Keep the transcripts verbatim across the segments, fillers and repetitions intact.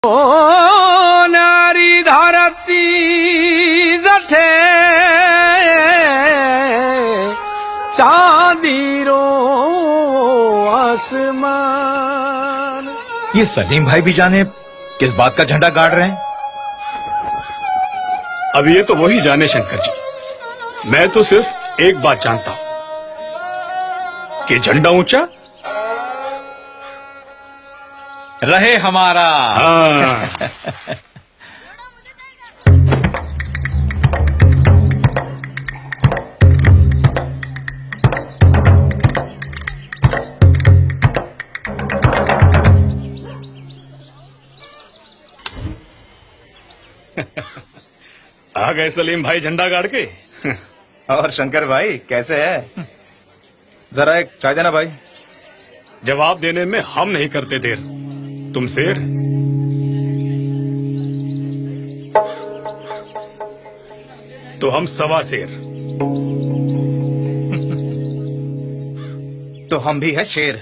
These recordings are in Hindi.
ओ नारी धरती जठे चांदीरो आसमान। ये सलीम भाई भी जाने किस बात का झंडा गाड़ रहे हैं। अब ये तो वही जाने शंकर जी, मैं तो सिर्फ एक बात जानता हूं कि झंडा ऊंचा रहे हमारा। हाँ। आ गए सलीम भाई झंडा गाड़ के। और शंकर भाई कैसे है? जरा एक चाय देना भाई। जवाब देने में हम नहीं करते देर। तुम शेर, तो हम सवा शेर। तो हम भी है शेर।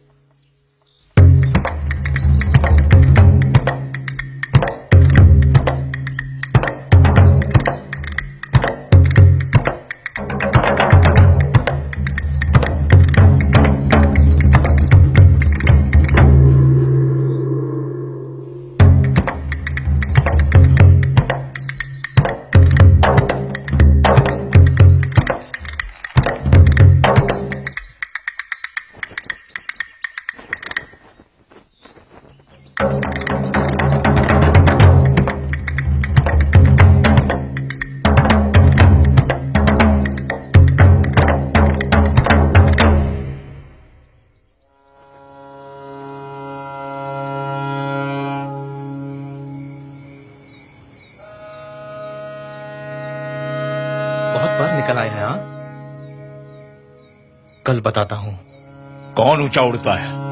निकल आए हैं। हाँ, कल बताता हूं कौन ऊंचा उड़ता है।